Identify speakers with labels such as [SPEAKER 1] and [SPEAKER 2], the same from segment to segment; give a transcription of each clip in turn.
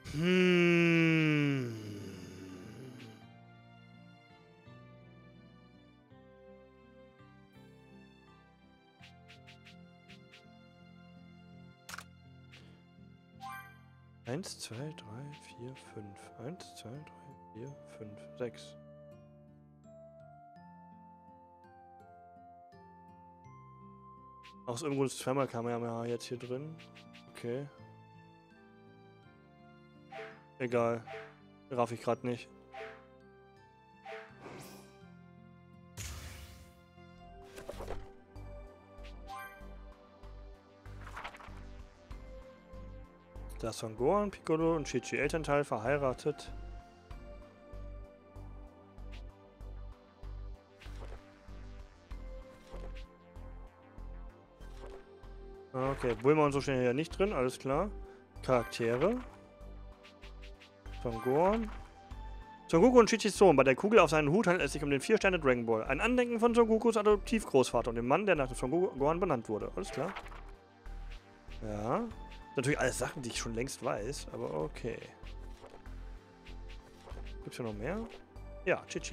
[SPEAKER 1] Hm. Eins, zwei, drei, vier, fünf. 1, 2, 3, 4, 5, 6. Aus irgendwo ist zweimal Kamera jetzt hier drin. Okay. Egal. Raff ich gerade nicht. Da ist Son Gohan, Piccolo und Chi-Chi. Elternteil verheiratet. Okay, Bulma und so stehen hier nicht drin, alles klar. Charaktere. Son Gohan. Son Goku und Chi-Chis Sohn. Bei der Kugel auf seinen Hut handelt es sich um den 4-Sterne Dragon Ball. Ein Andenken von Son Gokus Adoptivgroßvater und dem Mann, der nach dem Son Gohan benannt wurde. Alles klar. Ja. Natürlich alles Sachen, die ich schon längst weiß, aber okay. Gibt's hier noch mehr? Ja, Chi-Chi.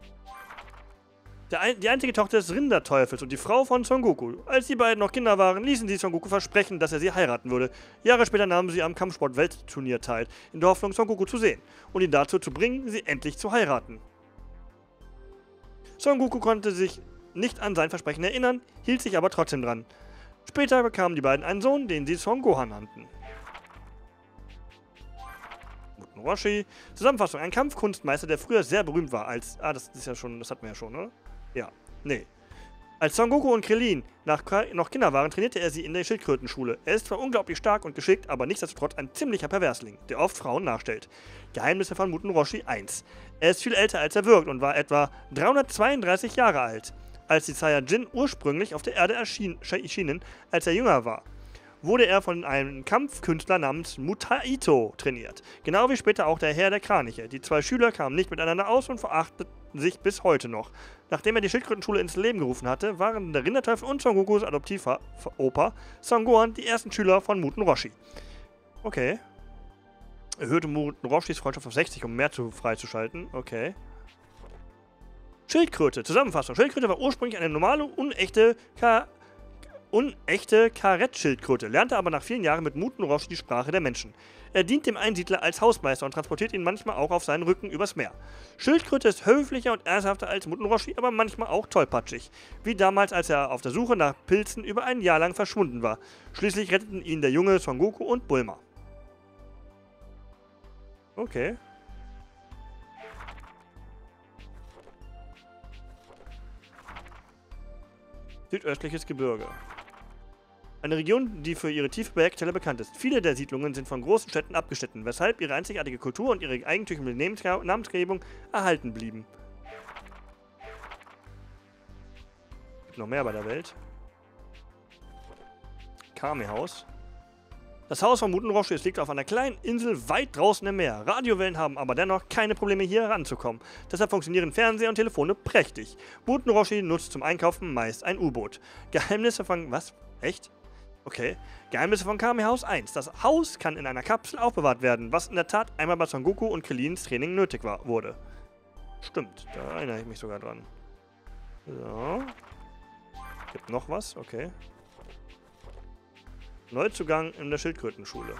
[SPEAKER 1] Die einzige Tochter des Rinderteufels und die Frau von Son Goku. Als die beiden noch Kinder waren, ließen sie Son Goku versprechen, dass er sie heiraten würde. Jahre später nahmen sie am Kampfsport-Weltturnier teil, in der Hoffnung, Son Goku zu sehen und ihn dazu zu bringen, sie endlich zu heiraten. Son Goku konnte sich nicht an sein Versprechen erinnern, hielt sich aber trotzdem dran. Später bekamen die beiden einen Sohn, den sie Son Gohan nannten. Muten Roshi. Zusammenfassung: Ein Kampfkunstmeister, der früher sehr berühmt war als... das ist ja schon... Das hatten wir ja schon, oder? Ja. Nee. Als Son Goku und Krillin noch Kinder waren, trainierte er sie in der Schildkrötenschule. Er ist zwar unglaublich stark und geschickt, aber nichtsdestotrotz ein ziemlicher Perversling, der oft Frauen nachstellt. Geheimnisse von Muten Roshi 1. Er ist viel älter als er wirkt und war etwa 332 Jahre alt. Als die Saiyajin ursprünglich auf der Erde erschienen, als er jünger war, wurde er von einem Kampfkünstler namens Mutaito trainiert. Genau wie später auch der Herr der Kraniche. Die zwei Schüler kamen nicht miteinander aus und verachteten sich bis heute noch. Nachdem er die Schildkrötenschule ins Leben gerufen hatte, waren der Rinderteufel und Son Gokus Adoptivopa Son Gohan die ersten Schüler von Muten Roshi. Okay. Erhöhte Muten Roshis Freundschaft auf 60, um mehr freizuschalten. Okay. Schildkröte. Zusammenfassung. Schildkröte war ursprünglich eine normale, unechte Karettschildkröte, lernte aber nach vielen Jahren mit Muten Roshi die Sprache der Menschen. Er dient dem Einsiedler als Hausmeister und transportiert ihn manchmal auch auf seinen Rücken übers Meer. Schildkröte ist höflicher und ernsthafter als Muten Roshi, aber manchmal auch tollpatschig. Wie damals, als er auf der Suche nach Pilzen über ein Jahr lang verschwunden war. Schließlich retteten ihn der junge Son Goku und Bulma. Okay. Südöstliches Gebirge. Eine Region, die für ihre tiefe Bergtäler bekannt ist. Viele der Siedlungen sind von großen Städten abgeschnitten, weshalb ihre einzigartige Kultur und ihre eigentümliche Namensgebung erhalten blieben. Gibt noch mehr bei der Welt. Kame-Haus. Das Haus von Muten Roshi liegt auf einer kleinen Insel weit draußen im Meer. Radiowellen haben aber dennoch keine Probleme, hier heranzukommen. Deshalb funktionieren Fernseher und Telefone prächtig. Muten Roshi nutzt zum Einkaufen meist ein U-Boot. Geheimnisse von... Was? Echt? Okay. Geheimnisse von Kame-Haus 1. Das Haus kann in einer Kapsel aufbewahrt werden, was in der Tat einmal bei Son Goku und Krillins Training nötig wurde. Stimmt, da erinnere ich mich sogar dran. So. Gibt noch was? Okay. Neuzugang in der Schildkrötenschule.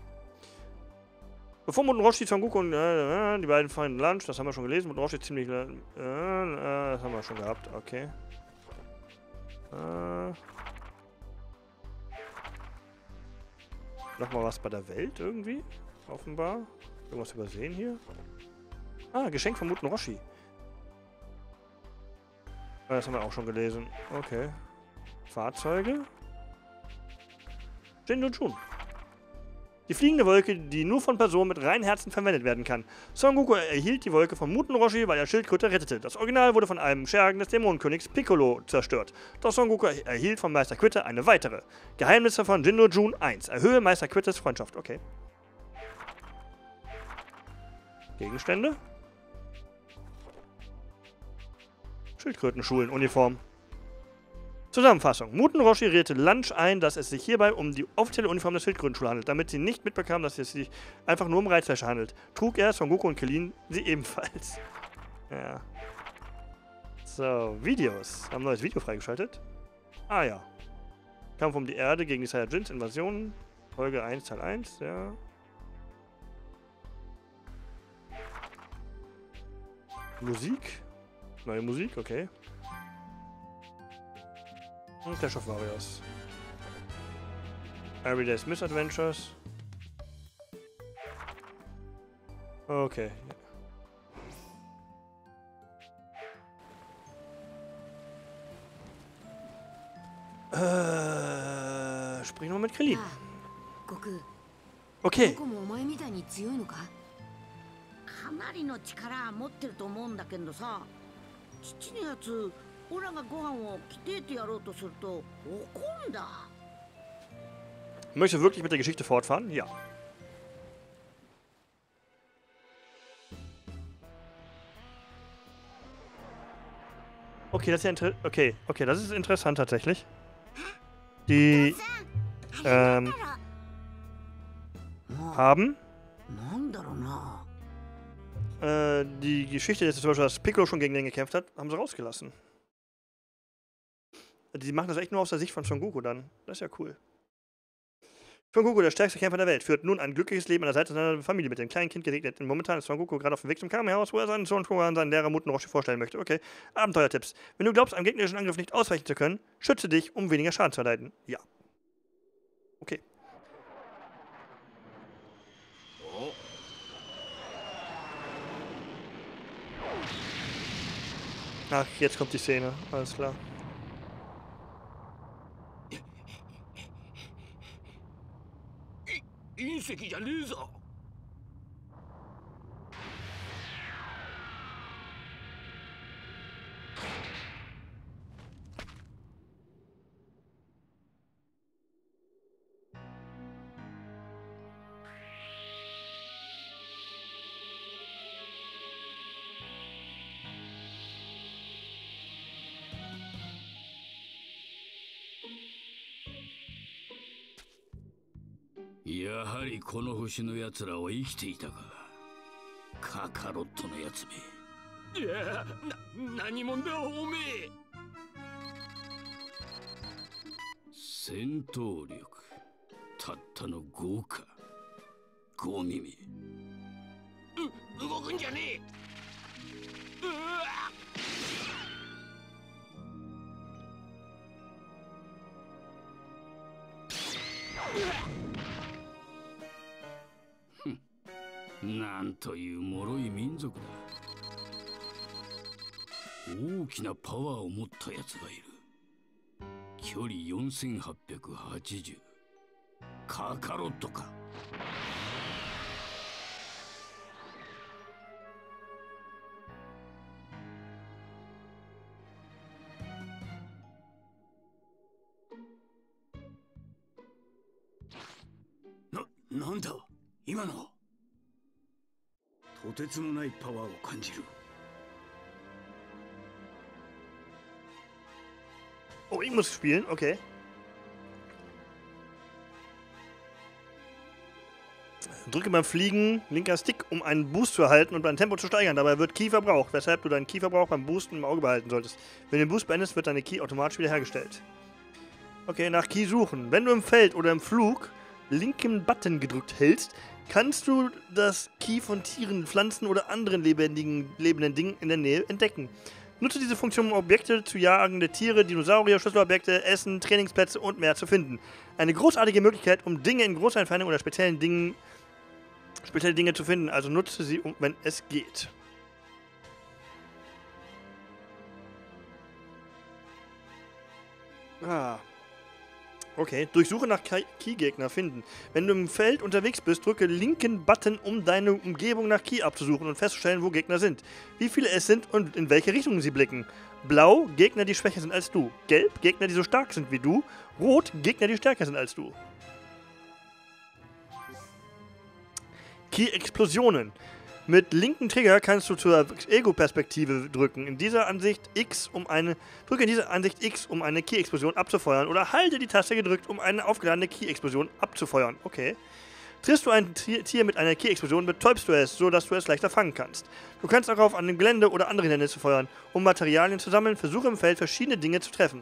[SPEAKER 1] Bevor Muten Roshi, Son Goku und die beiden feiern Lunch, das haben wir schon gelesen. Muten Roshi ist ziemlich... das haben wir schon gehabt, okay. Nochmal was bei der Welt irgendwie, offenbar. Irgendwas übersehen hier. Geschenk von Muten Roshi. Das haben wir auch schon gelesen. Okay. Fahrzeuge. Jindu-Jun. Die fliegende Wolke, die nur von Personen mit reinen Herzen verwendet werden kann. Son Goku erhielt die Wolke von Muten Roshi, weil er Schildkröte rettete. Das Original wurde von einem Schergen des Dämonenkönigs Piccolo zerstört. Doch Son Goku erhielt von Meister Quitte eine weitere. Geheimnisse von Jindu-Jun 1. Erhöhe Meister Quittes Freundschaft. Okay. Gegenstände. Schildkrötenschulen, Uniform. Zusammenfassung. Muten Roshi redete Lunch ein, dass es sich hierbei um die offizielle Uniform der Schildkrötenschule handelt, damit sie nicht mitbekam, dass es sich einfach nur um Reizwäsche handelt. Trug er, Son Goku und Krillin sie ebenfalls. Ja. So, Videos. Haben ein neues Video freigeschaltet. Ah ja. Kampf um die Erde gegen die Saiyajins, Invasion. Folge 1, Teil 1, ja. Musik. Neue Musik, okay. Und Clash of Warriors. Everyday's Misadventures. Okay. Springen wir mit Krillin. Okay.
[SPEAKER 2] かなりの力持ってると思うんだけどさ、父のやつ、オラがご飯を着てってやろうとすると怒んだ。
[SPEAKER 1] Möchtest du wirklich mit der Geschichte fortfahren? Ja. Okay, das ist ja okay, das ist interessant tatsächlich. Die haben die Geschichte, dass zum Beispiel dass Piccolo schon gegen den gekämpft hat, haben sie rausgelassen. Die machen das echt nur aus der Sicht von Son Goku dann. Das ist ja cool. Son Goku, der stärkste Kämpfer der Welt, führt nun ein glückliches Leben an der Seite seiner Familie mit dem kleinen Kind gesegnet. Momentan ist Son Goku gerade auf dem Weg zum Kamehaus, wo er seinen Sohn an seinen Lehrer Muten Roshi vorstellen möchte. Okay. Abenteuertipps. Wenn du glaubst, einem gegnerischen Angriff nicht ausweichen zu können, schütze dich, um weniger Schaden zu erleiden. Ja. Okay. Ach, jetzt kommt die Szene. Alles klar.
[SPEAKER 3] やはりこの星のやつらは生きていたか。カカロットのやつめ。いや、何者だおめえ。戦闘力たったの5か。5耳。動くんじゃねえ。うわなんという脆い民族だ。大きなパワーを持ったやつがいる。距離4880。カカロットか。なんだ今のは。とてつもないパワーを感じる。
[SPEAKER 1] Oh, ich muss spielen, okay. Drücke beim Fliegen linker Stick, um einen Boost zu erhalten und dein Tempo zu steigern. Dabei wird Ki verbraucht, weshalb du deinen Ki-Verbrauch beim Boosten im Auge behalten solltest. Wenn du den Boost beendest, wird deine Ki automatisch wiederhergestellt. Okay, nach Ki suchen. Wenn du im Feld oder im Flug linken Button gedrückt hältst, kannst du das Ki von Tieren, Pflanzen oder anderen lebenden Dingen in der Nähe entdecken. Nutze diese Funktion, um Objekte zu jagende Tiere, Dinosaurier, Schlüsselobjekte, Essen, Trainingsplätze und mehr zu finden. Eine großartige Möglichkeit, um Dinge in großer Entfernung oder spezielle Dinge zu finden. Also nutze sie, wenn es geht. Okay, durchsuche nach Ki-Gegner finden. Wenn du im Feld unterwegs bist, drücke linken Button, um deine Umgebung nach Ki abzusuchen und festzustellen, wo Gegner sind. Wie viele es sind und in welche Richtung sie blicken. Blau, Gegner, die schwächer sind als du. Gelb, Gegner, die so stark sind wie du. Rot, Gegner, die stärker sind als du. Ki-Explosionen. Mit linken Trigger kannst du zur Ego-Perspektive drücken. Drücke in dieser Ansicht X, um eine Ki-Explosion abzufeuern. Oder halte die Taste gedrückt, um eine aufgeladene Ki-Explosion abzufeuern. Okay. Triffst du ein Tier mit einer Ki-Explosion, betäubst du es, sodass du es leichter fangen kannst. Du kannst darauf an dem Gelände oder andere Hindernisse feuern, um Materialien zu sammeln. Versuche im Feld verschiedene Dinge zu treffen.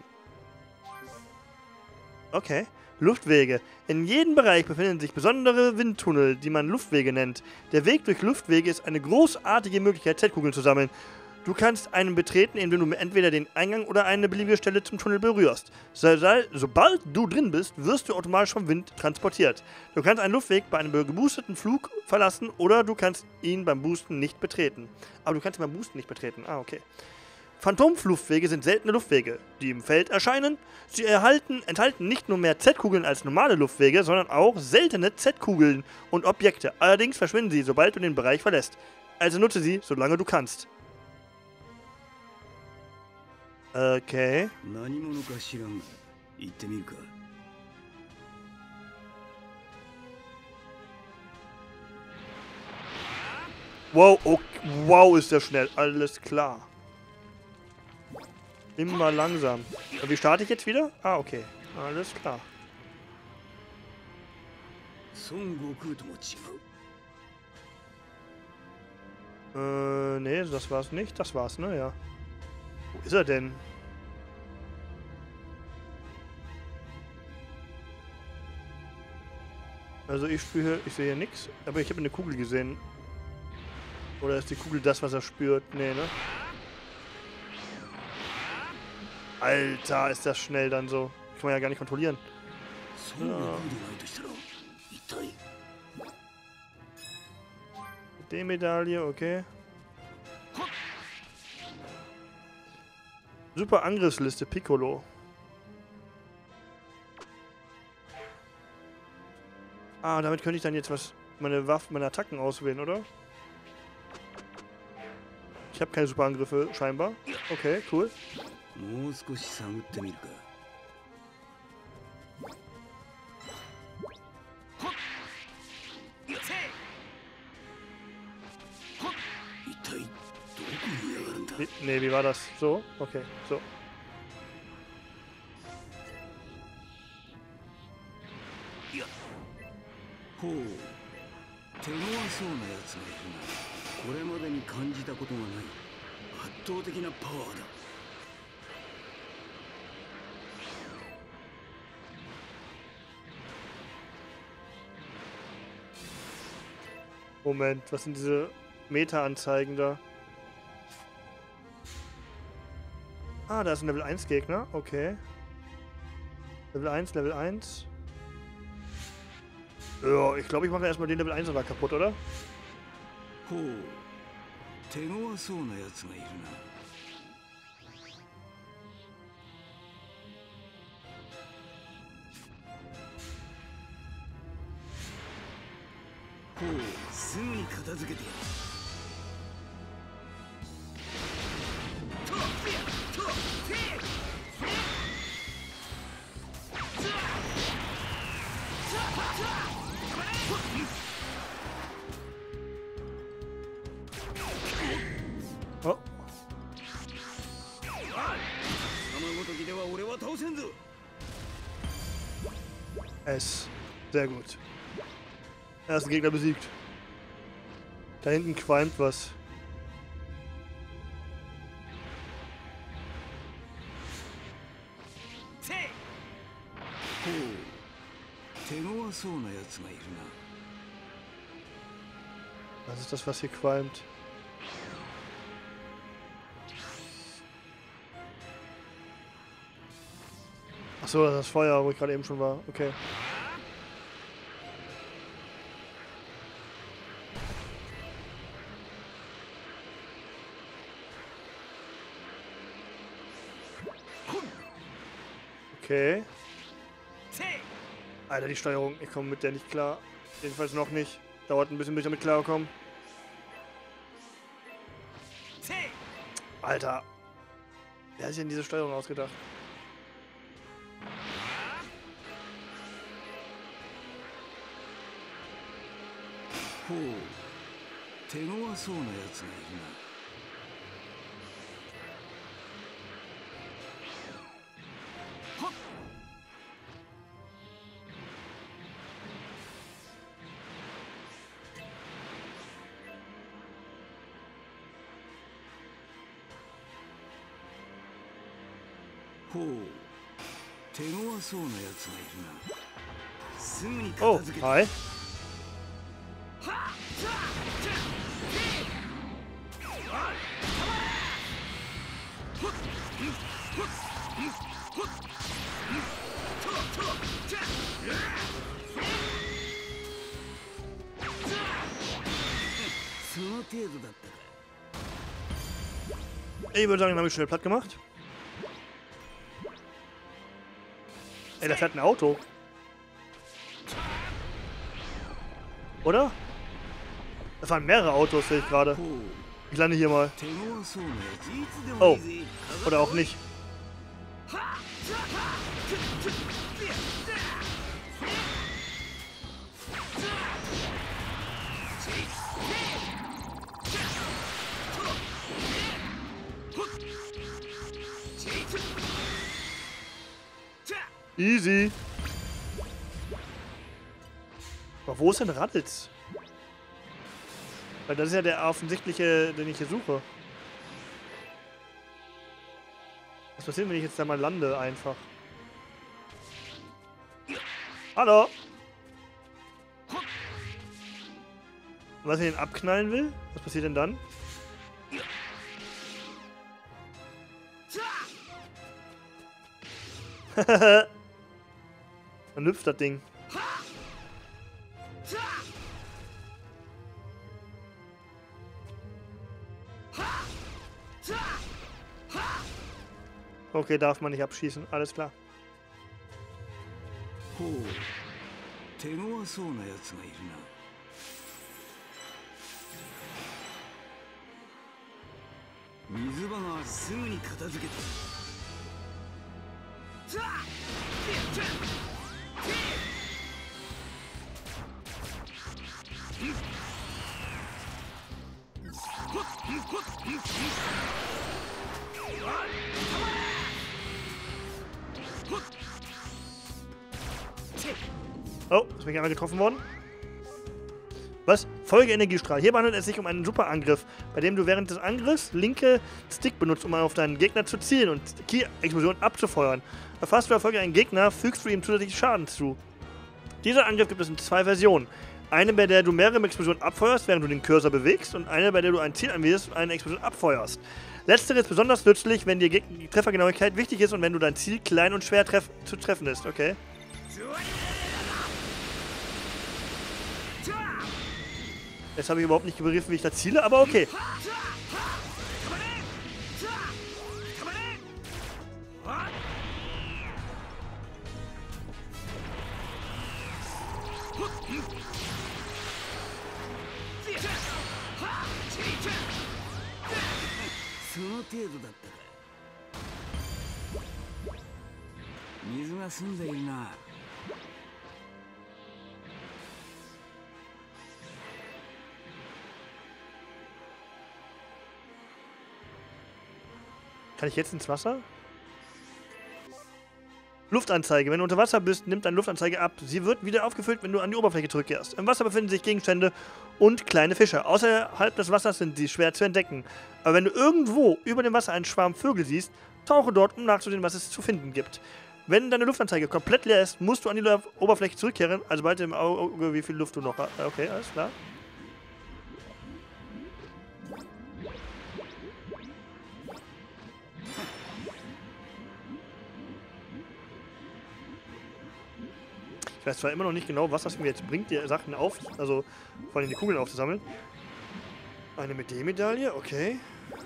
[SPEAKER 1] Okay. Luftwege. In jedem Bereich befinden sich besondere Windtunnel, die man Luftwege nennt. Der Weg durch Luftwege ist eine großartige Möglichkeit, Z-Kugeln zu sammeln. Du kannst einen betreten, indem du entweder den Eingang oder eine beliebige Stelle zum Tunnel berührst. Sobald du drin bist, wirst du automatisch vom Wind transportiert. Du kannst einen Luftweg bei einem geboosteten Flug verlassen oder du kannst ihn beim Boosten nicht betreten. Aber du kannst ihn beim Boosten nicht betreten. Ah, okay. Phantomluftwege sind seltene Luftwege, die im Feld erscheinen. Sie enthalten nicht nur mehr Z-Kugeln als normale Luftwege, sondern auch seltene Z-Kugeln und Objekte. Allerdings verschwinden sie, sobald du den Bereich verlässt. Also nutze sie, solange du kannst. Okay. Wow, okay, wow, ist der schnell. Alles klar. Immer langsam. Wie starte ich jetzt wieder? Ah, okay. Alles klar. Nee, das war's nicht. Das war's, ne? Ja. Wo ist er denn? Also ich sehe hier nichts, aber ich habe eine Kugel gesehen. Oder ist die Kugel das, was er spürt? Nee, ne? Alter, ist das schnell dann so. Kann man ja gar nicht kontrollieren. Ja. D-Medaille, okay. Super Angriffsliste, Piccolo. Ah, damit könnte ich dann jetzt meine Waffen, meine Attacken auswählen, oder? Ich habe keine Superangriffe, scheinbar. Okay, cool. Nee, wie war das? So? Okay, so. Moment, was sind diese Meta-Anzeigen da? Ah, da ist ein Level 1 Gegner, okay. Level 1, Level 1. Ja, ich glaube, ich mache erstmal den Level 1 da kaputt, oder? Oh. S. Sehr gut. Ersten Gegner besiegt. Da hinten qualmt was. Was ist das, was hier qualmt? Achso, das ist das Feuer, wo ich gerade eben schon war. Okay. Okay. Alter, die Steuerung, ich komme mit der nicht klar. Jedenfalls noch nicht. Dauert ein bisschen, bis ich damit klarkomme. Alter. Wer hat sich denn diese Steuerung ausgedacht?
[SPEAKER 3] 手強そうなやつがいるな。はっ。ほう、手強そうなやつがいるな。すぐに
[SPEAKER 1] Oh,
[SPEAKER 3] 片付けて。
[SPEAKER 1] hi. Ich würde sagen, den habe ich schnell platt gemacht. Ey, da fährt ein Auto. Oder? Da fahren mehrere Autos, sehe ich gerade. Ich lande hier mal. Oh. Oder auch nicht. Easy. Aber wo ist denn Raditz? Weil das ist ja der offensichtliche, den ich hier suche. Was passiert, wenn ich jetzt da mal lande einfach? Hallo? Was ich den abknallen will? Was passiert denn dann? Dann hüpft das Ding. Okay, darf man nicht abschießen. Alles klar. Oh, ist mich einmal getroffen worden. Was? Folge Energiestrahl. Hier handelt es sich um einen Superangriff, bei dem du während des Angriffs linke Stick benutzt, um auf deinen Gegner zu zielen und Ki-Explosion abzufeuern. Erfasst du Erfolge einen Gegner, fügst du ihm zusätzlich Schaden zu. Dieser Angriff gibt es in 2 Versionen. Eine, bei der du mehrere Explosionen abfeuerst, während du den Cursor bewegst, und eine, bei der du ein Ziel anwählst und eine Explosion abfeuerst. Letztere ist besonders nützlich, wenn dir die Treffergenauigkeit wichtig ist und wenn du dein Ziel klein und schwer zu treffen ist. Okay. Jetzt habe ich überhaupt nicht begriffen, wie ich da ziele, aber okay. Kann ich jetzt ins Wasser? Luftanzeige. Wenn du unter Wasser bist, nimmt deine Luftanzeige ab. Sie wird wieder aufgefüllt, wenn du an die Oberfläche zurückkehrst. Im Wasser befinden sich Gegenstände und kleine Fische. Außerhalb des Wassers sind sie schwer zu entdecken. Aber wenn du irgendwo über dem Wasser einen Schwarm Vögel siehst, tauche dort, um nachzusehen, was es zu finden gibt. Wenn deine Luftanzeige komplett leer ist, musst du an die Oberfläche zurückkehren. Also behalte im Auge, wie viel Luft du noch hast. Okay, alles klar. Ich weiß zwar immer noch nicht genau, was das mir jetzt bringt, die Sachen auf, also vor allem die Kugeln aufzusammeln. Eine Medaille, okay.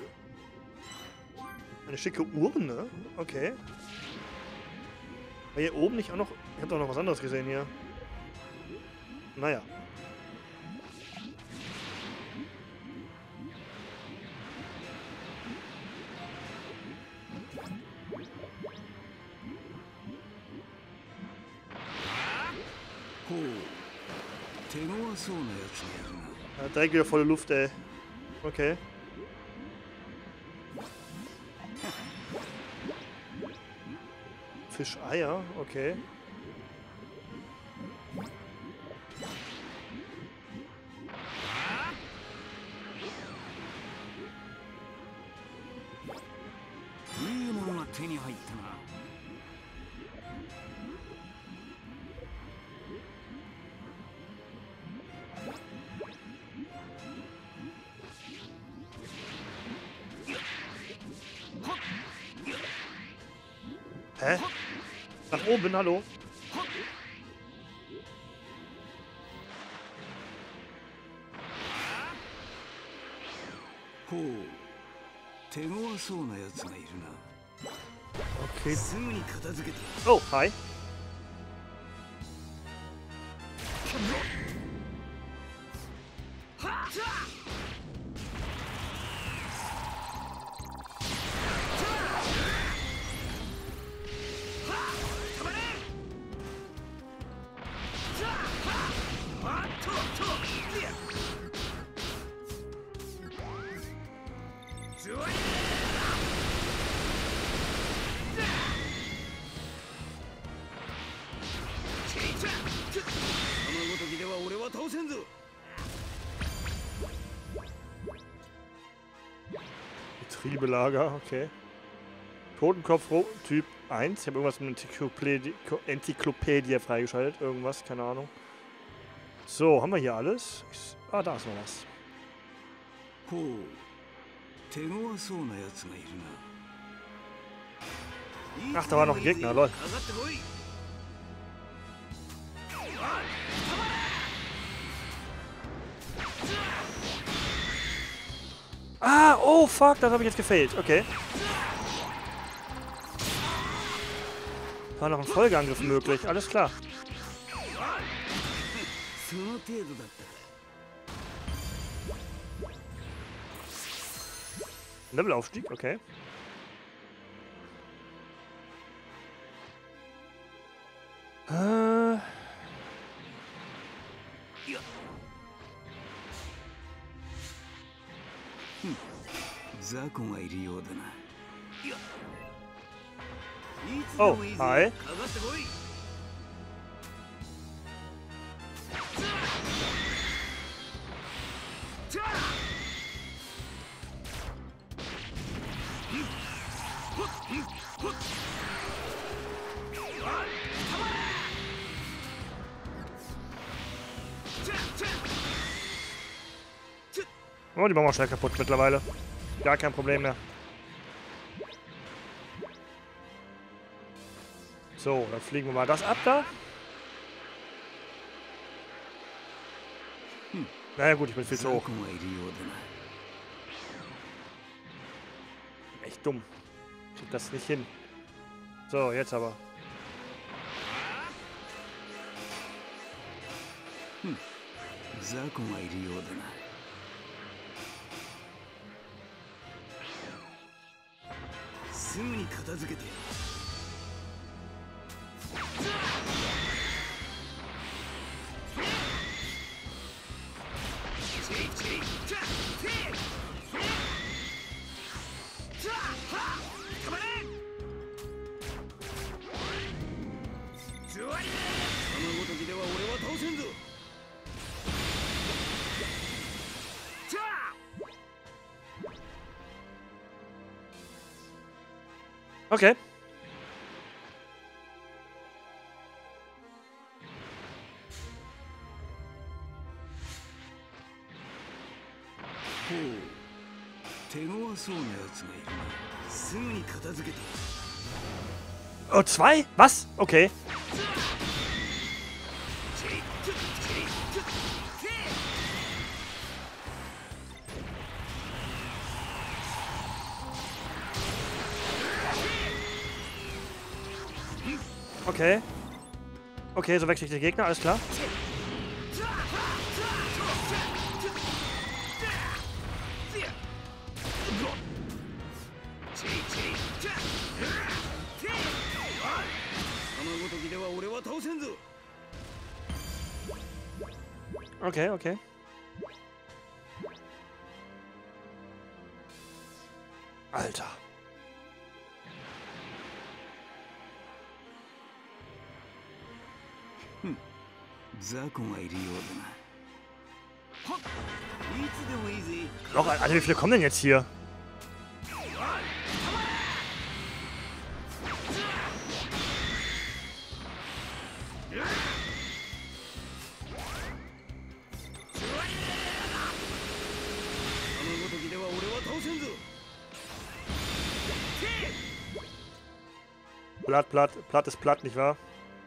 [SPEAKER 1] Eine schicke Urne, okay. War hier oben nicht auch noch... Ich habe doch noch was anderes gesehen hier. Naja. Ja, direkt wieder volle Luft, ey. Okay. Fischeier, okay. Hä? Nach oben, hallo? Okay. Oh, hi. Getriebelager, okay. Totenkopf Typ 1. Ich habe irgendwas mit Enzyklopädie freigeschaltet. Irgendwas, keine Ahnung. So, haben wir hier alles? Ah, da ist noch was. Ach, da war noch ein Gegner, lol. Ah, oh fuck, das habe ich jetzt gefailt. Okay. War noch ein Folgeangriff möglich, alles klar. Levelaufstieg, okay. Oh, hi. Oh, die machen wir schnell kaputt mittlerweile. Gar kein Problem mehr. So, dann fliegen wir mal das ab da. Naja gut, ich bin viel zu hoch. Echt dumm. Ich krieg das nicht hin. So, jetzt aber. Okay. Oh, zwei? Was? Okay. Okay. Okay, so wechsle ich den Gegner, alles klar. Okay, okay. Alter. Noch, Alter, wie viele kommen denn jetzt hier? Platt ist platt, nicht wahr?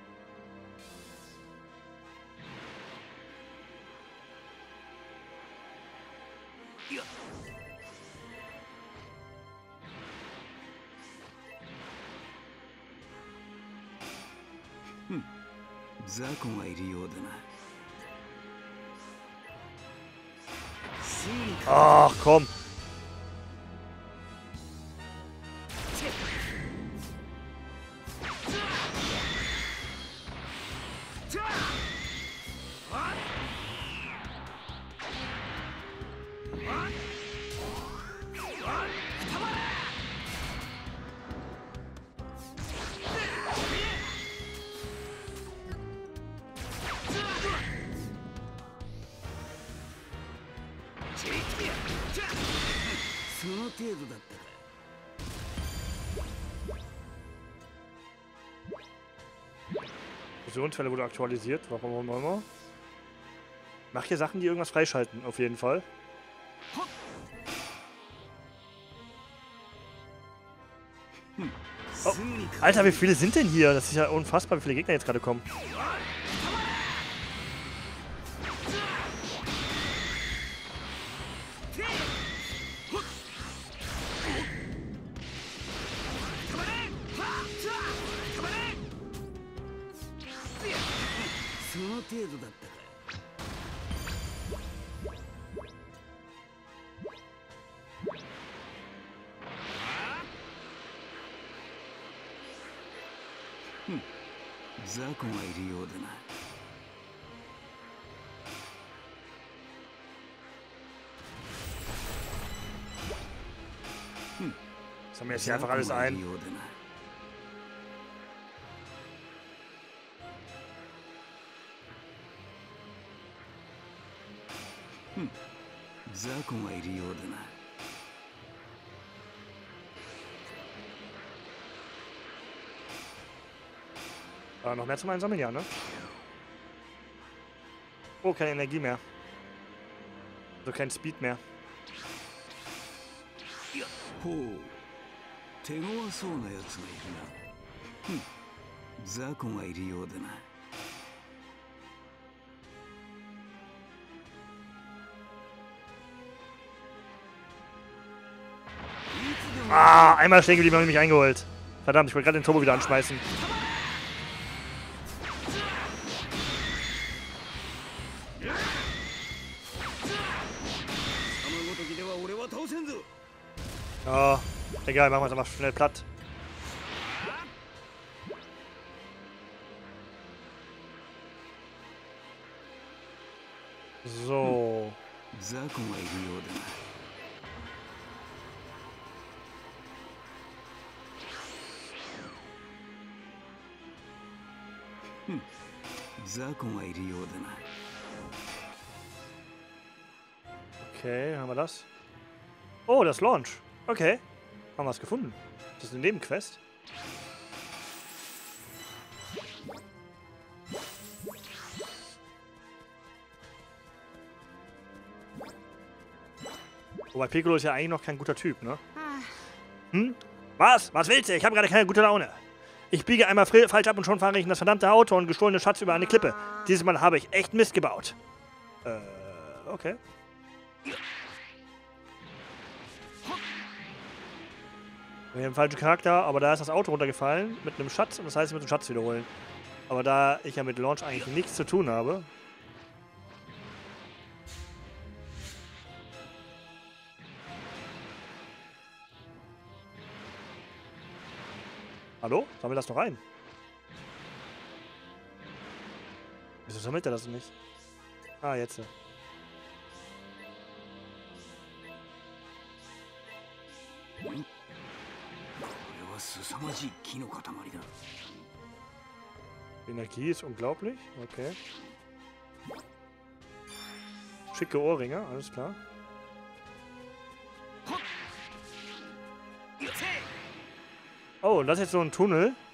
[SPEAKER 1] Ach, komm. Fusionsfälle wurde aktualisiert. Warum auch immer. Mach hier Sachen, die irgendwas freischalten, auf jeden Fall. Oh, Alter, wie viele sind denn hier? Das ist ja unfassbar, wie viele Gegner jetzt gerade kommen. Sammeln wir jetzt hier einfach alles ein. Noch mehr zum Einsammeln, ja, ne? Oh, keine Energie mehr. Also kein Speed mehr. Ah, einmal stehen geblieben, habe ich mich eingeholt. Verdammt, ich wollte gerade den Turbo wieder anschmeißen. Oh, egal, machen wir es einfach schnell platt. So. Okay, haben wir das? Oh, das Launch. Okay. Haben wir es gefunden. Das ist eine Nebenquest. Wobei Piccolo ist ja eigentlich noch kein guter Typ, ne? Hm? Was? Was willst du? Ich habe gerade keine gute Laune. Ich biege einmal falsch ab und schon fahre ich in das verdammte Auto und gestohlene Schatz über eine Klippe. Dieses Mal habe ich echt Mist gebaut. Okay. Wir haben einen falschen Charakter, aber da ist das Auto runtergefallen mit einem Schatz und das heißt, ich muss den Schatz wiederholen. Aber da ich ja mit Launch eigentlich nichts zu tun habe. Hallo? Sammelt das doch ein. Wieso sammelt er das nicht? Ah, jetzt.
[SPEAKER 3] まじい木の塊だ。
[SPEAKER 1] Die Energie ist unglaublich. Okay. Schicke Ohrringe, alles klar. Oh, und das ist jetzt so ein Tunnel.